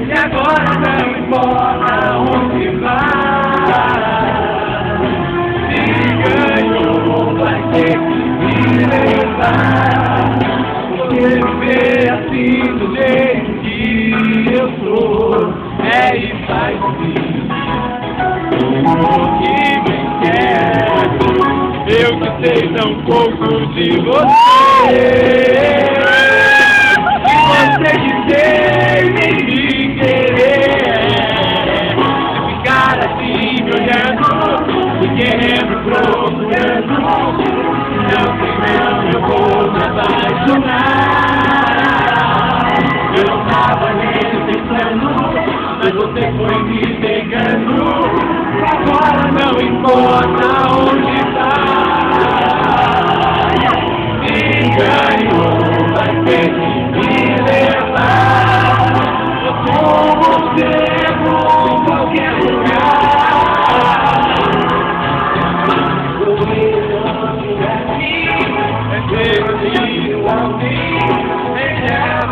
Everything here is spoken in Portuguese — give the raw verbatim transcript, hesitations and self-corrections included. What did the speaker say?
E agora não importa onde vai. Se ganhou, vai ter que me levar. Porque viver assim do jeito que eu sou é e faz sim o que bem quer. Eu que sei tão pouco de você. E você dizer me querer. Se ficar assim me olhando, me querendo, procurando, não sei não, eu vou me apaixonar. Eu não tava nem pensando, mas você foi me pegando. Agora não importa onde tá. Se ganhou, vai ter que me levar. Eu sou você em qualquer lugar. O melhor daqui é ter o que eu ouvi.